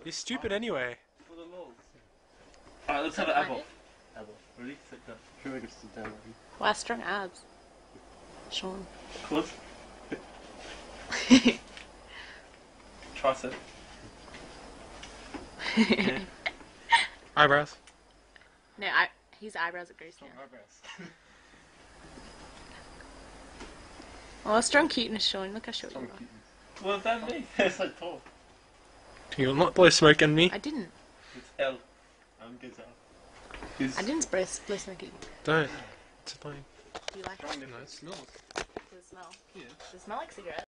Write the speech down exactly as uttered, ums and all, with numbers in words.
He's stupid anyway. For the lols. Alright, let's have an apple. Apple. Ready? Sit down. Sure, we can sit down. Wow, strong abs. Sean. Close. Tricep. Yeah. Eyebrows. No, I, his eyebrows are greasy now. Eyebrows. Oh, strong cuteness, Sean. Look how short Strong you are. cuteness. Well, that's me. It's so tall. You will not blow smoke on me. I didn't. It's L. I'm Gazelle. I didn't blow, blow smoky. Don't. It's annoying. Do you like it? No, it smells. Does it smell? Yeah. Does it smell like cigarettes?